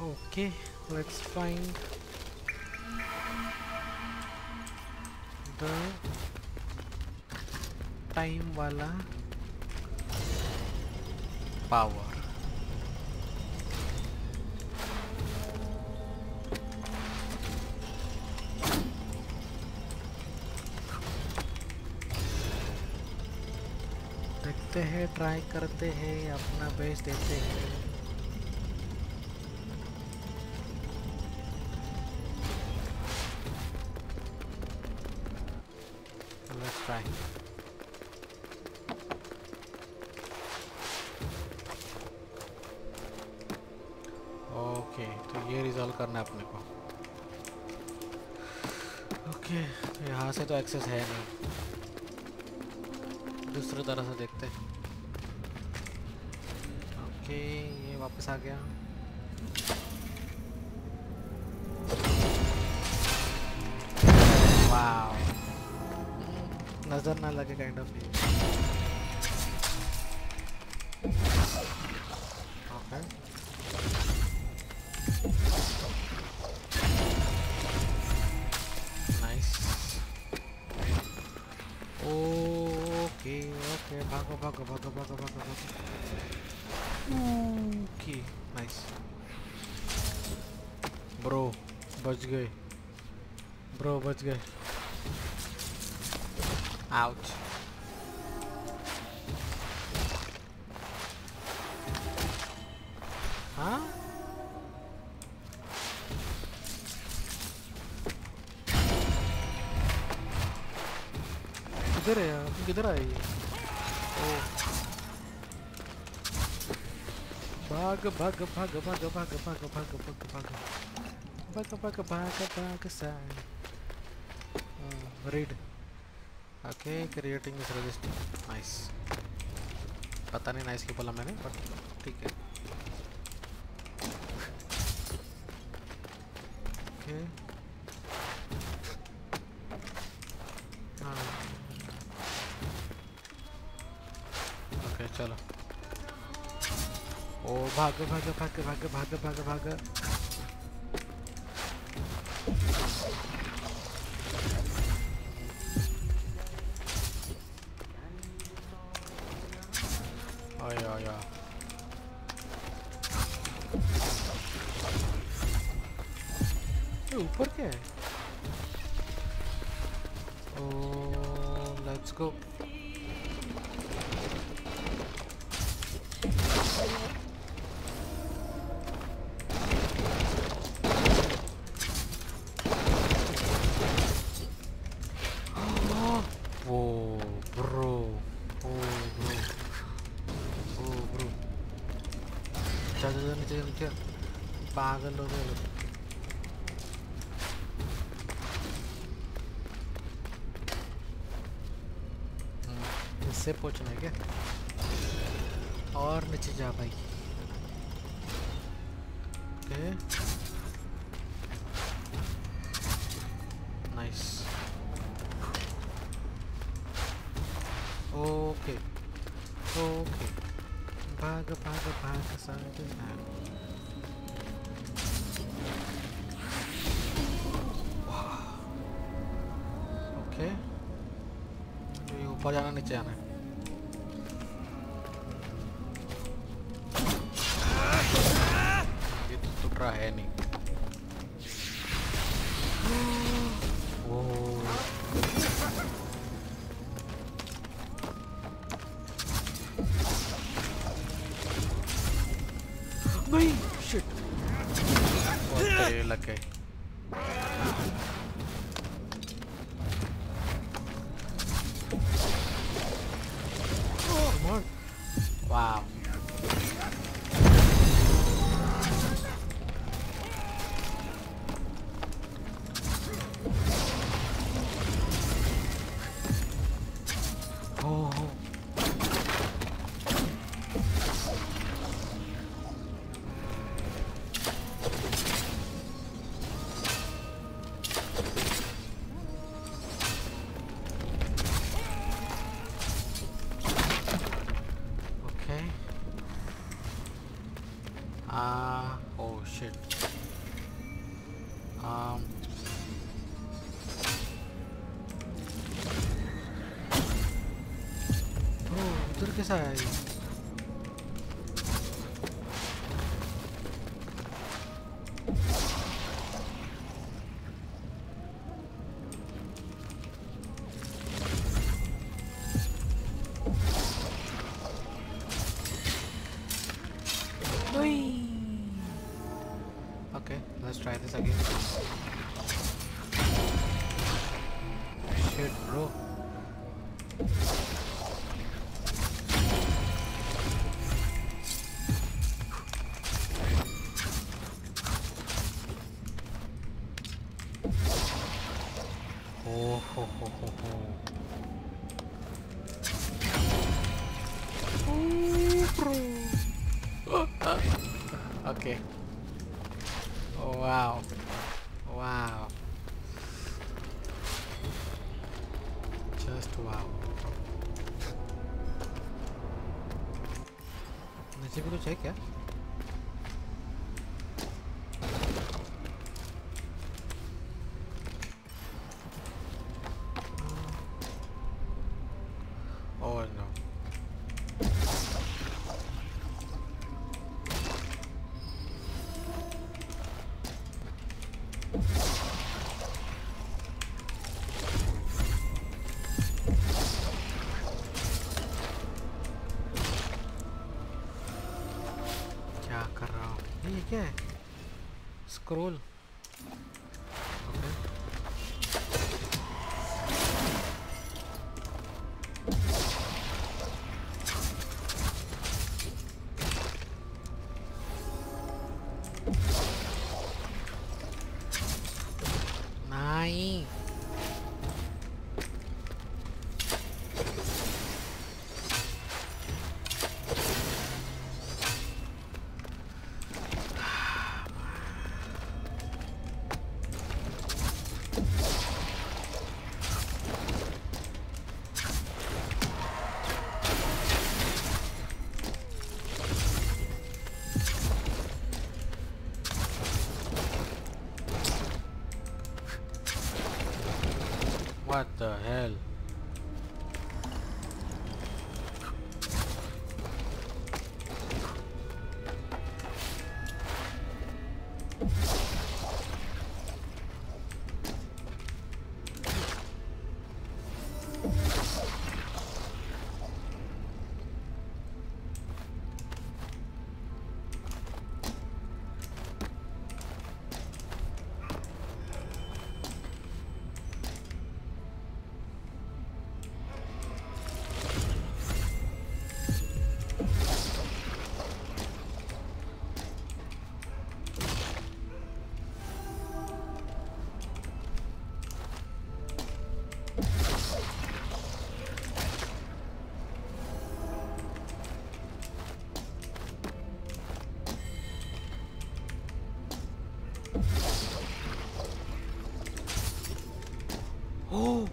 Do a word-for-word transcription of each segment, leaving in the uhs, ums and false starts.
Okay, let's find the time wala power. देखते हैं, try करते हैं, अपना बेस्ट देते हैं. Let's try. ओके, तो ये रिजॉल्व करना है अपने को. ओके, यहाँ से तो एक्सेस है नहीं, दूसरी तरह से देखते हैं. ओके, ये वापस आ गया. वाव, नजर ना लगे kind of. Okay, nice. Okay okay, भागो भागो भागो भागो भागो भागो. Okay, nice. ब्रो बच गए, ब्रो बच गए. आउच. हाँ, किधर है यार, किधर आई? ओ, भाग भाग भाग भाग भाग भाग भाग भाग भाग भाग भाग भाग भाग साइड. रीड. ओके, क्रिएटिंग इस रजिस्टर. नाइस. पता नहीं नाइस क्यों बोला मैंने, बट ठीक है. ओके, हाँ, ओके चलो. ओ भाग भाग भाग भाग भाग भाग भाग. आया आया. ये ऊपर क्या है? ओ, लेट्स गो. वो ब्रो, ओ ब्रो, ओ ब्रो. चल चल नीचे नीचे. पागल हो गए लोग. इससे पूछना है क्या? और नीचे जा भाई. Okay, nice. ओके ओके, भाग भाग भाग साइड. ओके, ये ऊपर जाना, नीचे आना है. ये तो टूट रहा है नहीं. ओह, नहीं, शिट. लग गए. वाव. Oh. Okay. oh shit. Um. Oh, उधर कैसा है ये? Okay, let's try this again. Shit, bro. Oh, ho, ho, ho, ho. Oh, bro. Okay. Oh, wow. Wow. Just wow. नीचे भी कुछ है क्या? Oh no. क्या कर रहा हूँ? ये क्या है? स्क्रॉल. Okay. नहीं. What the hell? Oh!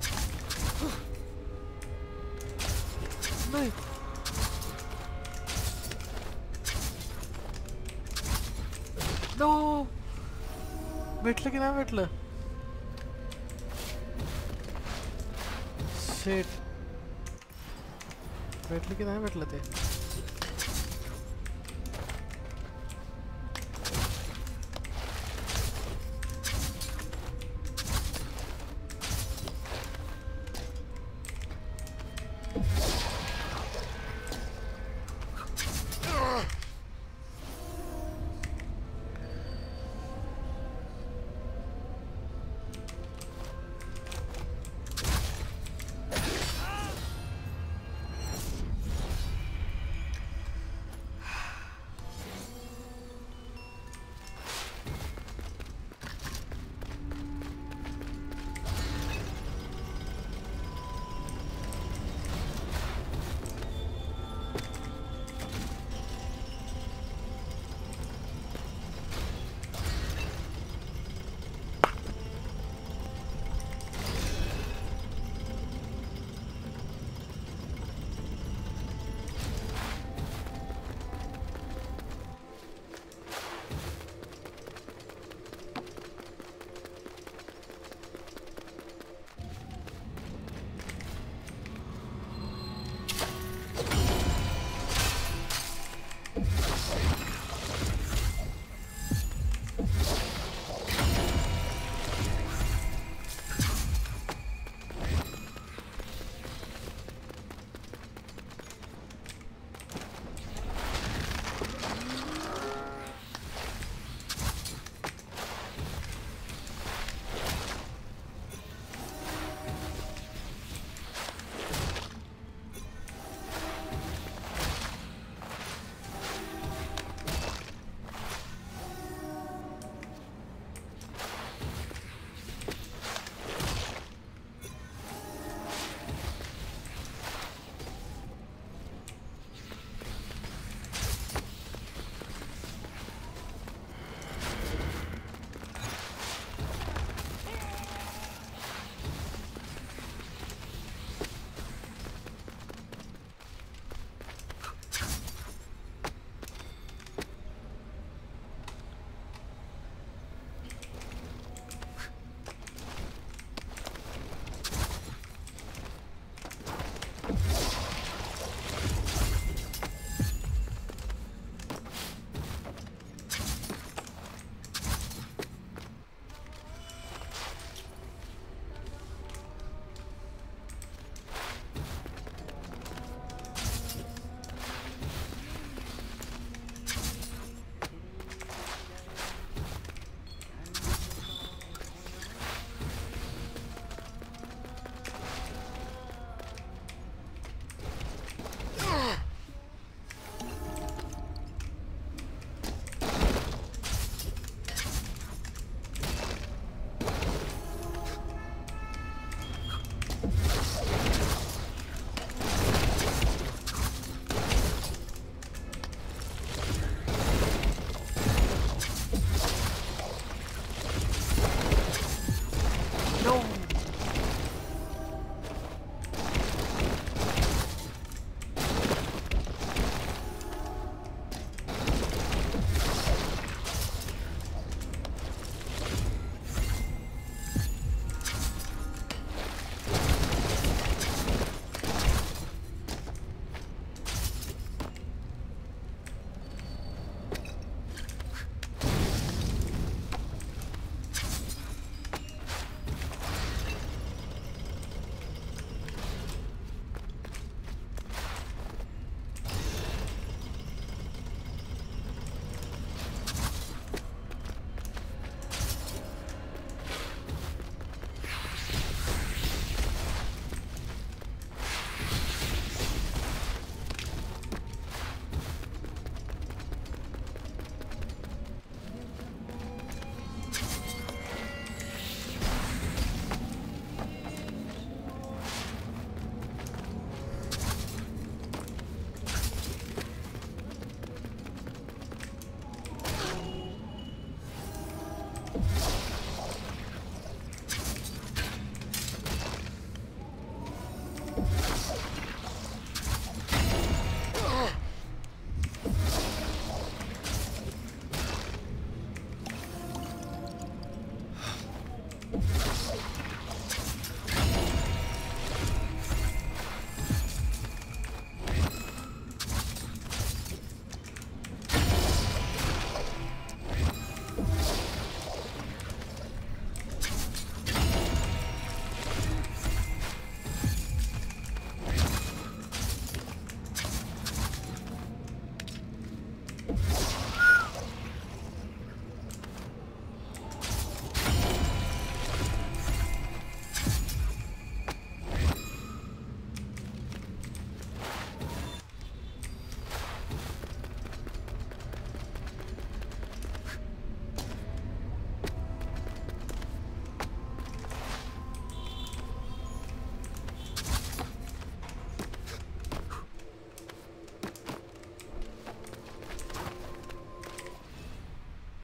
नहीं. No! भेटलं की नाही भेटलं? Shit. भेटलं की नाही भेटलं ते?